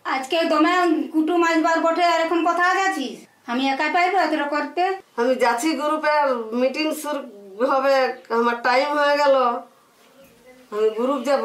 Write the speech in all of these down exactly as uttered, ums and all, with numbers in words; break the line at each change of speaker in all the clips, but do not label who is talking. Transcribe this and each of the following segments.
আজকে দমে কুটুম আসবার বটে, আর এখন কোথায় যাচ্ছিস? আমি একা পাইবো এতটা করতে?
আমি যাচ্ছি গ্রুপের মিটিং শুরু হবে, আমার টাইম হয়ে গেল, আমি গ্রুপ যাব।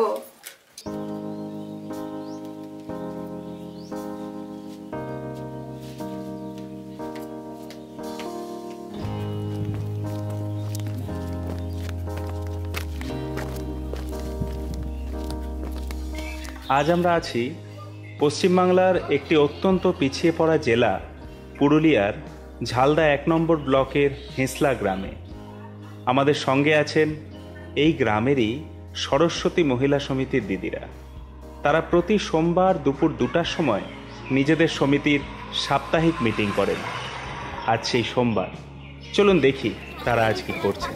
আজ আমরা আছি পশ্চিমবাংলার একটি অত্যন্ত পিছিয়ে পড়া জেলা পুরুলিয়ার ঝালদা এক নম্বর ব্লকের হেঁসলা গ্রামে। আমাদের সঙ্গে আছেন এই গ্রামেরই সরস্বতী মহিলা সমিতির দিদিরা। তারা প্রতি সোমবার দুপুর দুটার সময় নিজেদের সমিতির সাপ্তাহিক মিটিং করেন। আজ সেই সোমবার, চলুন দেখি তারা আজ কি করছেন।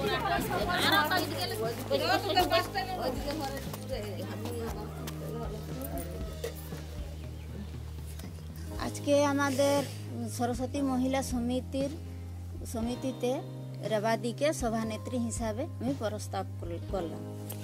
আজকে আমাদের সরস্বতী মহিলা সমিতির সমিতিতে রেবাদিকে সভানেত্রী হিসাবে আমি প্রস্তাব করলাম।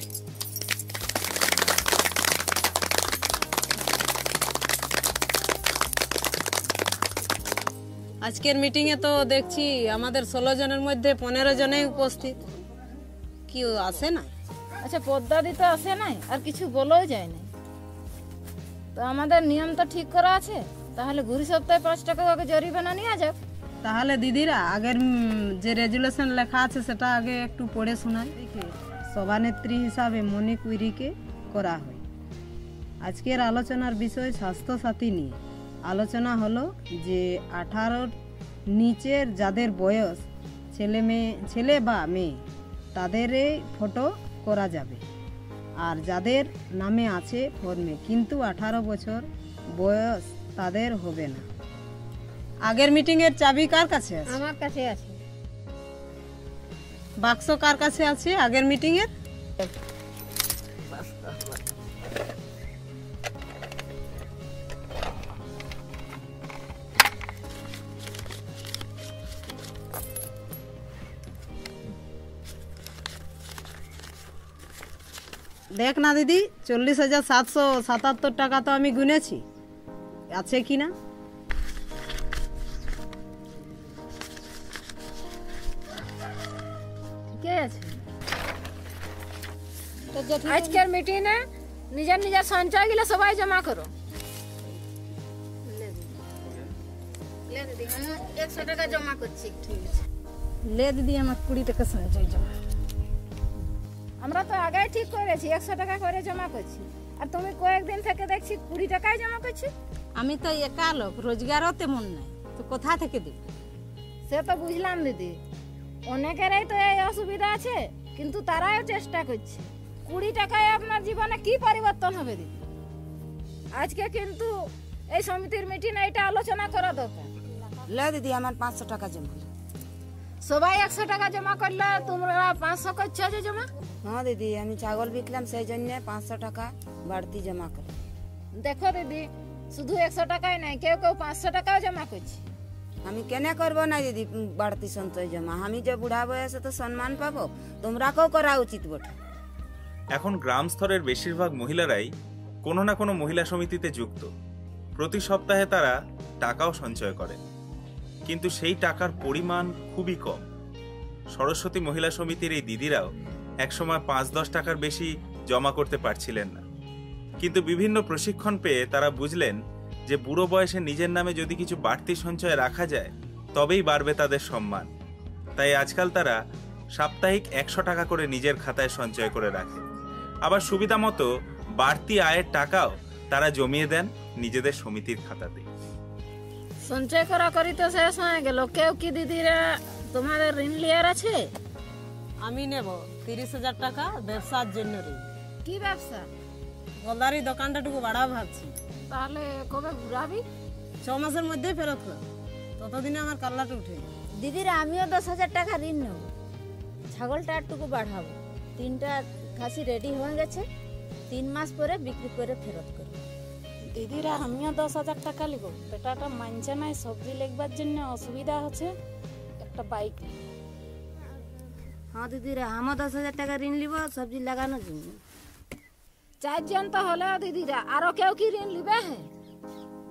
আজকের মিটিংয়ে তো দেখছি আমাদের ষোলো জনের মধ্যে পনেরো জনেই উপস্থিত, কি আসে না?
আচ্ছা, পদ্মাদি তো আসে নাই, আর কিছু বলেও যায় না। তো আমাদের নিয়ম তো ঠিক করা আছে, তাহলে ঘুরি সপ্তাহে পাঁচ টাকা করে জরিমানা নিয়ে যাক।
তাহলে দিদিরা আগের যে রেজুলেশন লেখা আছে সেটা আগে একটু পড়ে শোনাই। সভানেত্রী হিসাবে মনি কুইরিকে করা হয়। আজকের আলোচনার বিষয় স্বাস্থ্যসাথী নিয়ে। আলোচনা হলো যে আঠারোর নিচের যাদের বয়স, ছেলে মেয়ে ছেলে বা মেয়ে, তাদেরই ফটো করা যাবে। আর যাদের নামে আছে ফর্মে কিন্তু আঠারো বছর বয়স, তাদের হবে না। আগের মিটিং এর চাবি কার কাছে আছে?
আমার কাছে আছে।
বাক্স কার কাছে আছে আগের মিটিং এর? দেখ না দিদি, চল্লিশ হাজার সাতশো সাতাত্তর টাকা তো আমি গুনেছি, আছে কি না?
ঠিকই আছে। আজকের মিটিংয়ে নিজের নিজের সঞ্চয় গুলো সবাই জমা করো।
একশো টাকা জমা করছি। ঠিক আছে,
লে দিদি, আমার কুড়ি টাকা সঞ্চয় জমা। আমরা তো আগে ঠিক করেছি একশো টাকা করে জমা করছি, আর তুমি কয়েকদিন থেকে দেখছি কুড়ি টাকায় জমা করছি।
আমি তো একা লোক, রোজগারও তেমন নাই, তো কোথা থেকে দিব?
সে তো বুঝলাম দিদি, অনেকেরই তো এই অসুবিধা আছে, কিন্তু তারাও চেষ্টা করছে। কুড়ি টাকায় আপনার জীবনে কি পরিবর্তন হবে দিদি? আজকে কিন্তু এই সমিতির মিটিংয়ে এটা আলোচনা করা দরকার।
লে দিদি, আমার পাঁচশো টাকা জমা।
সবাই একশো টাকা জমা করলে তোমরা পাঁচশো করছো যে জমা?
হ্যাঁ দিদি, আমি ছাগল বিকলাম, সেই জন্য পাঁচশো টাকা বাড়তি জমা করি।
দেখো দিদি, শুধু একশো টাকাই নাই, কেউ কেউ পাঁচশো টাকাও জমা করছে।
আমি কেনে করবো না দিদি বাড়তি সঞ্চয় জমা? আমি যে বুড়া বয়সে তো সম্মান পাবো, তোমরাকেও করা উচিত বটে।
এখন গ্রাম স্তরের বেশিরভাগ মহিলারাই কোনো না কোনো মহিলা সমিতিতে যুক্ত। প্রতি সপ্তাহে তারা টাকাও সঞ্চয় করে, কিন্তু সেই টাকার পরিমাণ খুবই কম। সরস্বতী মহিলা সমিতির এই দিদিরাও একসময় পাঁচ দশ টাকার বেশি জমা করতে পারছিলেন না, কিন্তু বিভিন্ন প্রশিক্ষণ পেয়ে তারা বুঝলেন যে বুড়ো বয়সে নিজের নামে যদি কিছু বাড়তি সঞ্চয় রাখা যায় তবেই বাড়বে তাদের সম্মান। তাই আজকাল তারা সাপ্তাহিক একশো টাকা করে নিজের খাতায় সঞ্চয় করে রাখে। আবার সুবিধা মতো বাড়তি আয়ের টাকাও তারা জমিয়ে দেন নিজেদের সমিতির খাতাতে।
সঞ্চয় করা করি তো শেষ হয়ে গেল। কেউ কি দিদিরা তোমাদের ঋণ লিয়ার আছে?
আমি নেব তিরিশ হাজার টাকা ব্যবসার জন্য ঋণ।
কি ব্যবসা?
গোলদারি দোকানটাটুকু বাড়া ভাবছি।
তাহলে কবে ঘুরাবি?
ছ মাসের মধ্যে ফেরত কর, ততদিনে আমার কাল্লাটা উঠে।
দিদিরা, আমিও দশ হাজার টাকা ঋণ নেব, ছাগলটা একটুকু বাড়াবো। তিনটা খাসি রেডি হয়ে গেছে, তিন মাস পরে বিক্রি করে ফেরত করবো।
দিদিরা, আমিও দশ হাজার টাকা লিব। বেটাটা মানছে নাই, সবজি লেগবার জন্য অসুবিধা হচ্ছে, একটা বাইক।
হ্যাঁ দিদিরা, আমার দশ হাজার টাকা ঋণ লিব সবজি লাগানোর জন্য।
চারজন তো হলেও দিদিরা, আরো কেউ কি ঋণ লিবে? হ্যাঁ,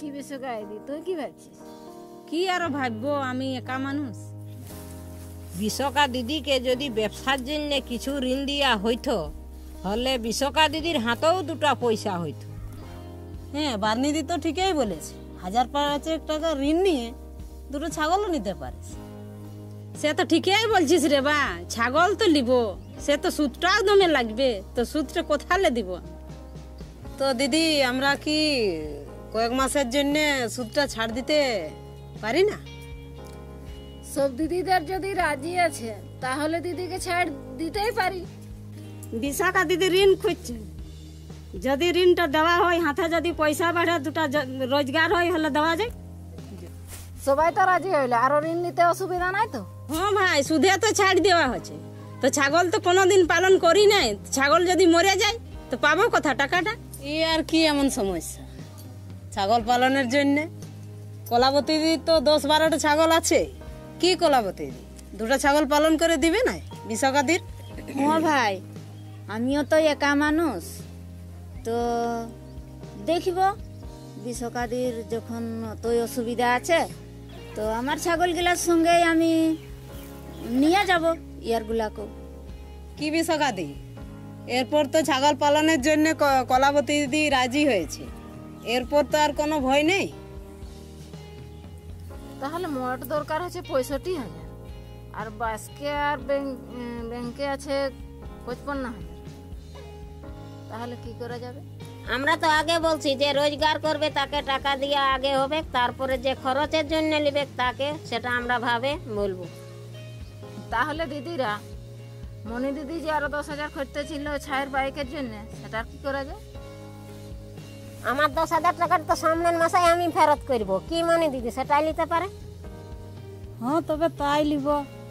কি বিশ্বকা দিদি, তুই কি ভাবছিস?
কি আরো ভাববো, আমি একা মানুষ। বিশ্বকা দিদিকে যদি ব্যবসার জন্য কিছু ঋণ দিয়া হইতো, হলে বিশ্বকা দিদির হাতেও দুটা পয়সা হইতো। হ্যাঁ, বার্নিদি তো ঠিকই বলেছে, হাজার পাঁচেক টাকা ঋণ নিয়ে দুটো ছাগলও নিতে পারিস। সে তো ঠিকই বলছিস রে বা, ছাগল তো নিব, সে তো সুদটা একদমে লাগবে, তো সুদটা কোথালে দিব? তো দিদি, আমরা কি কয়েক মাসের জন্য সুদটা ছাড় দিতে পারি না?
সব দিদিদের যদি রাজি আছে তাহলে দিদিকে ছাড় দিতেই পারি।
বিশাখা দিদি ঋণ খুঁজছে, যদি ঋণটা দেওয়া হয়, হাতে যদি পয়সা বাড়ে, দুটা রোজগার হয়, হলে দেওয়া যায়।
সবাই তো রাজি হইলে, আরো ঋণ নিতে অসুবিধা নাই তো?
হ্যাঁ ভাই, সুদে তো ছাড় দেওয়া হচ্ছে, তো ছাগল তো কোনোদিন পালন করি নাই, ছাগল যদি মরে যায় তো পাবো কোথা টাকাটা? ই আর কি এমন সমস্যা ছাগল পালনের জন্য? কলাবতী দিদি তো দশ বারোটা ছাগল আছে, কি কলাবতী দিদি দুটা ছাগল পালন করে দিবে না বিশাখাদির?
হ্যাঁ ভাই, আমিও তো একা মানুষ, তো দেখিব বিশ্বকাদির যখন তোই অসুবিধা আছে, তো আমার ছাগলগুলার সঙ্গে আমি নিয়ে যাব ইয়ারগুলাকেও।
কি বিশাখাদি, এরপর তো ছাগল পালনের জন্য ক- কলাবতী দিদি রাজি হয়েছে, এরপর তো আর কোনো ভয় নেই।
তাহলে মোট দরকার হচ্ছে পঁয়ষট্টি হাজার, আর বাসকে আর ব্যাংক ব্যাংকে আছে পঁচপন্ন হাজার। তাহলে কি করা যাবে?
আমরা তো আগে বলছি যে রোজগার করবে তাকে টাকা দিয়ে আগে হবে, তারপরে যে খরচের জন্য নিবে তাকে, সেটা আমরা ভাবে বলবো।
তাহলে দিদিরা, মনি দিদি যে আরো দশ হাজার খরচা ছিল ছায়ের বাইকের জন্য, সেটা কি করা যায়?
আমার দশ হাজার টাকার তো সামনের মাসে আমি ফেরত করব, কি মনে দিদি সেটাই নিতে পারে।
হ্যাঁ, তবে তাই লিব।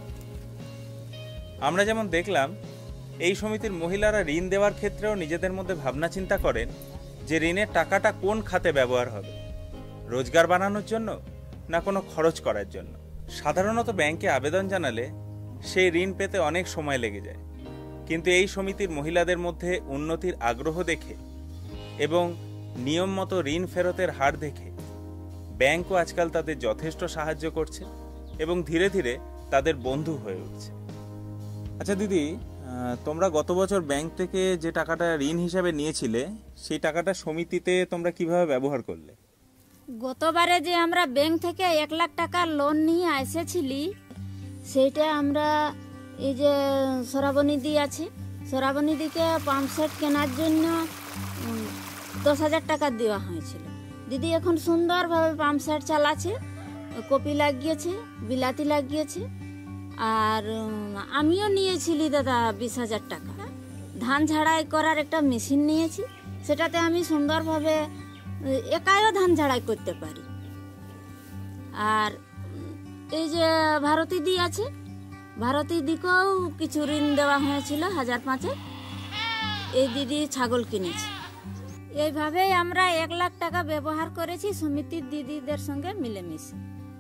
আমরা যেমন দেখলাম, এই সমিতির মহিলারা ঋণ দেওয়ার ক্ষেত্রেও নিজেদের মধ্যে ভাবনা চিন্তা করেন যে ঋণের টাকাটা কোন খাতে ব্যবহার হবে, রোজগার বাড়ানোর জন্য না কোনো খরচ করার জন্য। সাধারণত ব্যাংকে আবেদন জানালে সেই ঋণ পেতে অনেক সময় লেগে যায়, কিন্তু এই সমিতির মহিলাদের মধ্যে উন্নতির আগ্রহ দেখে এবং নিয়ম মতো ঋণ ফেরতের হার দেখে ব্যাংকও আজকাল তাদের যথেষ্ট সাহায্য করছে এবং ধীরে ধীরে তাদের বন্ধু হয়ে উঠছে। আচ্ছা দিদি, তোমরা গত বছর ব্যাংক থেকে যে টাকাটা ঋণ হিসাবে নিয়েছিলে, সেই টাকাটা সমিতিতে তোমরা কিভাবে ব্যবহার করলে?
গতবারে যে আমরা ব্যাংক থেকে এক লাখ টাকা লোন নিয়ে এসেছিলি, সেইটা আমরা এই যে সরাবনিধি আছে, সরাবনিধিকে পাম্প সেট কেনার জন্য উম, দশ হাজার টাকা দেওয়া হয়েছিল। দিদি এখন সুন্দরভাবে পাম্প সেট চালাচ্ছে, কপি লাগিয়েছে, বিলাতি লাগিয়েছে। আর উম, আমিও নিয়েছিলি দাদা বিশ হাজার টাকা, ধান ঝাড়াই করার একটা মেশিন নিয়েছি, সেটাতে আমি সুন্দরভাবে একাইও ধান ঝাড়াই করতে পারি। আর এই যে ভারতী দি আছে, ভারতী দিকেও কিছু ঋণ দেওয়া হয়েছিল হাজার পাঁচে, এই দিদি ছাগল কিনেছে। এইভাবেই আমরা এক লাখ টাকা ব্যবহার করেছি সমিতির দিদিদের সঙ্গে মিলেমিশে।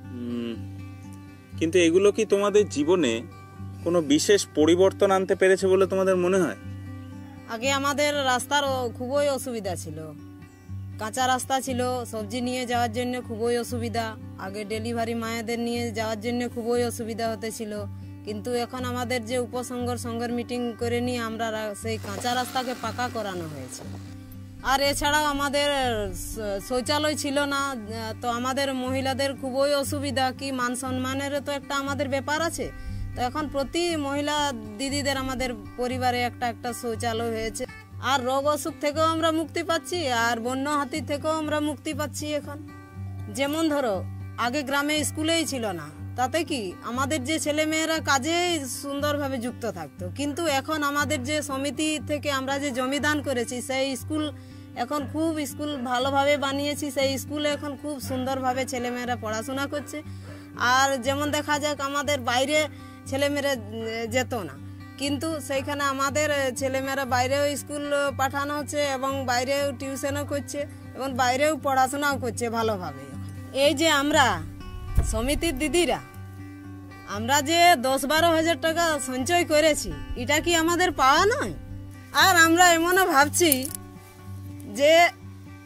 কিন্তু এগুলো কি তোমাদের জীবনে কোনো বিশেষ পরিবর্তন আনতে পেরেছে বলে তোমাদের মনে হয়?
আগে আমাদের রাস্তার খুবই অসুবিধা ছিল, কাঁচা রাস্তা ছিল, সবজি নিয়ে যাওয়ার জন্য খুবই অসুবিধা, আগে ডেলিভারি মায়েদের নিয়ে যাওয়ার জন্য খুবই অসুবিধা হতেছিল। কিন্তু এখন আমাদের যে উপসংঘর সংঘের মিটিং করে নিয়ে আমরা সেই কাঁচা রাস্তাকে পাকা করানো হয়েছে। আর এছাড়াও আমাদের শৌচালয় ছিল না, তো আমাদের মহিলাদের খুবই অসুবিধা, কি মান সম্মানেরও তো একটা আমাদের ব্যাপার আছে। তো এখন প্রতি মহিলা দিদিদের আমাদের পরিবারে একটা একটা শৌচালয় হয়েছে। আর রোগ অসুখ থেকেও আমরা মুক্তি পাচ্ছি, আর বন্য হাতি থেকেও আমরা মুক্তি পাচ্ছি এখন। যেমন ধরো, আগে গ্রামে স্কুলেই ছিল না, তাতে কি আমাদের যে ছেলে মেয়েরা কাজে সুন্দরভাবে যুক্ত থাকতো, কিন্তু এখন আমাদের যে সমিতি থেকে আমরা যে জমি দান করেছি, সেই স্কুল এখন খুব স্কুল ভালোভাবে বানিয়েছি, সেই স্কুলে এখন খুব সুন্দরভাবে ছেলেমেয়েরা পড়াশোনা করছে। আর যেমন দেখা যাক, আমাদের বাইরে ছেলেমেয়েরা যেত না, কিন্তু সেইখানে আমাদের ছেলেমেয়েরা বাইরেও স্কুল পাঠানো হচ্ছে এবং বাইরেও টিউশনও করছে এবং বাইরেও পড়াশোনাও করছে ভালোভাবে। এই যে আমরা সমিতির দিদিরা, আমরা যে দশ বারো হাজার টাকা সঞ্চয় করেছি, এটা কি আমাদের পাওয়া নয়? আর আমরা এমনও ভাবছি যে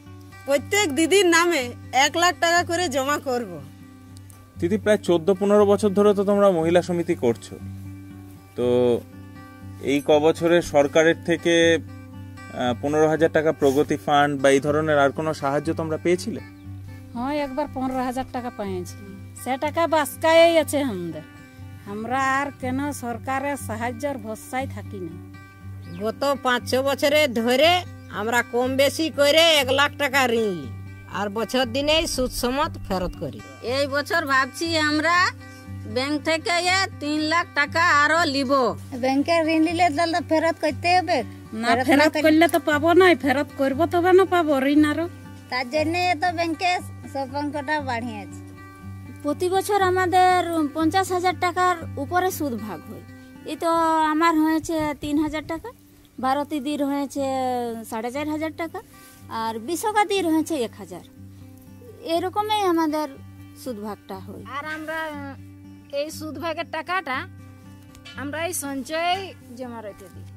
প্রত্যেক দিদির নামে এক লাখ টাকা করে জমা করব।
দিদি, প্রায় চোদ্দ পনেরো বছর ধরে তো তোমরা মহিলা সমিতি করছো, তো এই ক বছরে সরকারের থেকে পনেরো হাজার টাকা প্রগতি ফান্ড বা এই ধরনের আর কোনো সাহায্য তোমরা পেয়েছিলে?
হ্যাঁ, একবার পনেরো হাজার টাকা পেয়েছি, সে টাকা বাসকাই আছে আমাদের। আমরা আর কেন সরকারের সাহায্যের ভরসায় থাকি না।
গত পাঁচ ছ বছরে ধরে আমরা কম বেশি করে এক লাখ টাকা ঋণ নিই, আর বছর দিনেই সুদ সমেত ফেরত করি।
এই বছর ভাবছি আমরা ব্যাংক থেকে তিন লাখ টাকা আরো লিব।
ব্যাংকের ঋণ নিলে তাহলে ফেরত করতে হবে
না, ফেরত করলে তো পাবো না, ফেরত করবো তবে না পাবো ঋণ আরো।
তার জন্য তো ব্যাংকে সব অঙ্কটা বাড়িয়েছে।
প্রতি বছর আমাদের পঞ্চাশ হাজার টাকার উপরে সুদ ভাগ হয়। এই তো আমার হয়েছে তিন হাজার টাকা, ভারতীদির হয়েছে সাড়ে চার হাজার টাকা, আর বিশ্বকাদির হয়েছে এক হাজার। এরকমই আমাদের সুদ ভাগটা হয়।
আর আমরা এই সুদ ভাগের টাকাটা আমরা এই সঞ্চয়ে জমা রেখে দিই।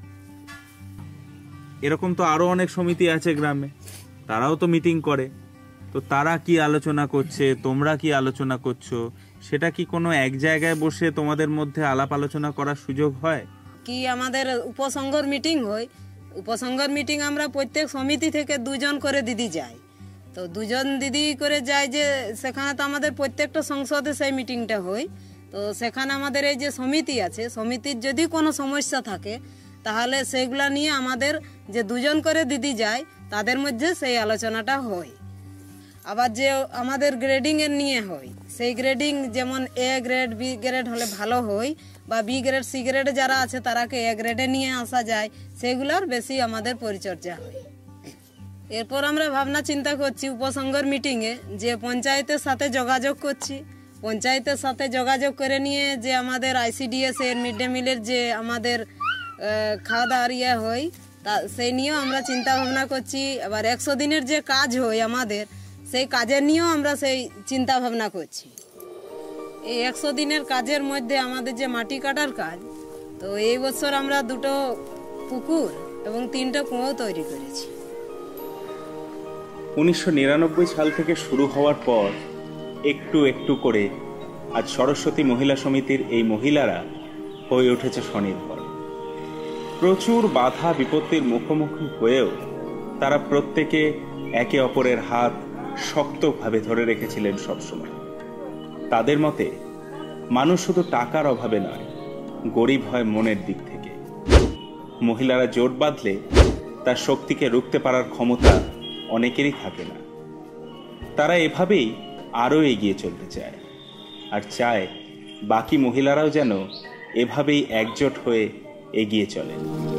এরকম তো আরো অনেক সমিতি আছে গ্রামে, তারাও তো মিটিং করে, তো তারা কি আলোচনা করছে, তোমরা কি আলোচনা করছো, সেটা কি কোনো এক জায়গায় বসে তোমাদের মধ্যে আলাপ আলোচনা করার সুযোগ হয়?
কি আমাদের উপসংঘর মিটিং হয়, উপসংঘর মিটিং আমরা প্রত্যেক সমিতি থেকে দুজন করে দিদি যাই, তো দুজন দিদি করে যায় যে সেখানে তো আমাদের প্রত্যেকটা সংসদে সেই মিটিংটা হয়। তো সেখানে আমাদের এই যে সমিতি আছে, সমিতির যদি কোনো সমস্যা থাকে তাহলে সেগুলা নিয়ে আমাদের যে দুজন করে দিদি যায় তাদের মধ্যে সেই আলোচনাটা হয়। আবার যে আমাদের গ্রেডিং এর নিয়ে হয়, সেই গ্রেডিং যেমন এ গ্রেড বি গ্রেড হলে ভালো হয়, বা বি গ্রেড সি গ্রেডে যারা আছে তারাকে এ গ্রেডে নিয়ে আসা যায়, সেগুলোর বেশি আমাদের পরিচর্যা হয়। এরপর আমরা ভাবনা চিন্তা করছি উপসংঘর মিটিংয়ে যে পঞ্চায়েতের সাথে যোগাযোগ করছি, পঞ্চায়েতের সাথে যোগাযোগ করে নিয়ে যে আমাদের আইসিডিএস এর মিড ডে মিলের যে আমাদের খাওয়া দাওয়ার ইয়ে হয় তা সেই নিয়েও আমরা চিন্তা ভাবনা করছি। আবার একশো দিনের যে কাজ হয় আমাদের, সেই কাজের নিয়েও আমরা সেই চিন্তা ভাবনা করছি। এই একশো দিনের কাজের মধ্যে আমাদের যে মাটি কাটার কাজ, তো এই বছর আমরা দুটো পুকুর এবং তিনটা কুয়ো তৈরি করেছি।
উনিশশো নিরানব্বই সাল থেকে শুরু হওয়ার পর একটু একটু করে আজ সরস্বতী মহিলা সমিতির এই মহিলারা হয়ে উঠেছে স্বনির্ভর। প্রচুর বাধা বিপত্তির মুখোমুখি হয়েও তারা প্রত্যেকে একে অপরের হাত শক্তভাবে ধরে রেখেছিলেন সবসময়। তাদের মতে মানুষ শুধু টাকার অভাবে নয়, গরিব হয় মনের দিক থেকে। মহিলারা জোট বাঁধলে তার শক্তিকে রুখতে পারার ক্ষমতা অনেকেরই থাকে না। তারা এভাবেই আরও এগিয়ে চলতে চায়, আর চায় বাকি মহিলারাও যেন এভাবেই একজোট হয়ে এগিয়ে চলেন।